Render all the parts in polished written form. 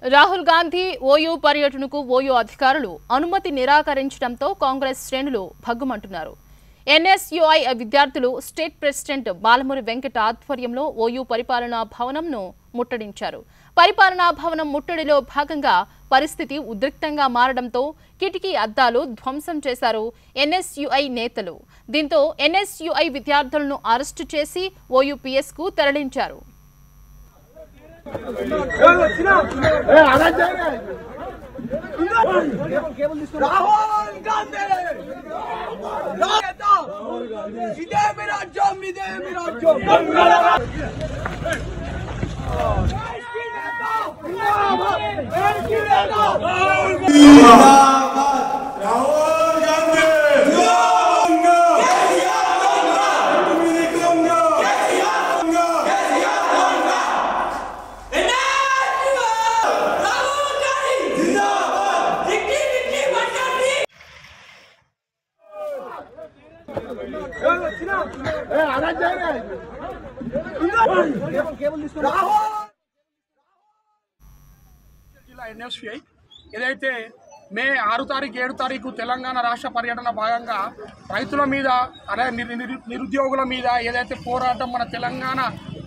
Rahul Gandhi OU పర్యటనకు OU అధికారులు అనుమతి నిరాకరించడంతో కాంగ్రెస్ శ్రేణులు భగ్గుమంటున్నారు. ఎన్ఎస్యుఐ విద్యార్థులు స్టేట్ ప్రెసిడెంట్ బాలమూరి వెంకట ఆధ్వర్యంలో ఓయూ పరిపాలనా భవనంను ముట్టడించారు. పరిపాలనా భవనం ముట్టడిలో భాగంగా పరిస్థితి ఉద్రిక్తంగా మారడంతో కిటికీ అద్దాలు ధ్వంసం చేశారు ఎన్ఎస్యుఐ నేతలు. దీంతో ఎన్ఎస్యుఐ విద్యార్థులను అరెస్టు చేసి ఓయూపీఎస్ కు తరలించారు. ఎన్ఎస్యుఐ ఏదైతే మే 6 తారీఖు 7 తారీఖు తెలంగాణ రాష్ట్ర పర్యటన భాగంగా రైతుల మీద నిరుద్యోగుల మీద ఏదైతే పోరాటం మన తెలంగాణ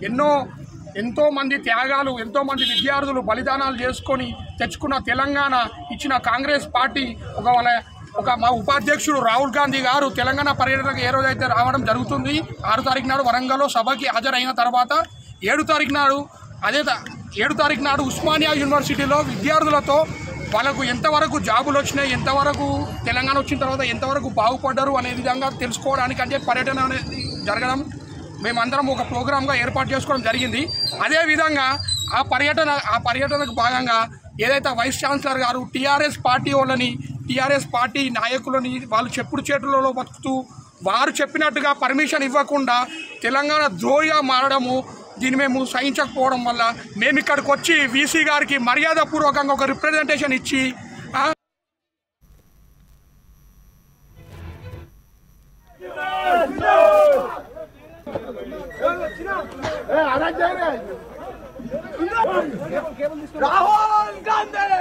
ఎంతో మంది త్యాగాలు ఎంతో మంది విద్యార్థులు బలిదానాలు చేసుకొని తెచ్చుకున్న తెలంగాణ ఇచ్చిన కాంగ్రెస్ పార్టీ మా ఉపాధ్యక్షుడు రాహుల్ గాంధీ గారు తెలంగాణ పర్యటనకు ఏ రోజైతే రావడం జరుగుతుంది 6 తారీఖు నాడు వరంగల్లో సభకి హాజరైన తర్వాత 7 తారీఖు నాడు ఉస్మానియా యూనివర్సిటీలో విద్యార్థులతో వాళ్ళకు ఎంతవరకు జాబులు వచ్చినాయి, ఎంతవరకు తెలంగాణ వచ్చిన తర్వాత ఎంతవరకు బాగుపడ్డారు అనే విధంగా తెలుసుకోవడానికి అంటే పర్యటన అనేది జరగడం మేమందరం ఒక ప్రోగ్రామ్గా ఏర్పాటు చేసుకోవడం జరిగింది. అదేవిధంగా ఆ పర్యటనకు భాగంగా ఏదైతే వైస్ ఛాన్సలర్ గారు టీఆర్ఎస్ పార్టీ నాయకులని వాళ్ళు చెప్పుడు చేతులలో బతుకుతూ వారు చెప్పినట్టుగా పర్మిషన్ ఇవ్వకుండా తెలంగాణ ద్రోహిగా మారడము, దీన్ని మేము సహించకపోవడం వల్ల మేము ఇక్కడికి వచ్చి వీసీ గారికి మర్యాదపూర్వకంగా ఒక రిప్రజెంటేషన్ ఇచ్చి రాహుల్ గాంధీ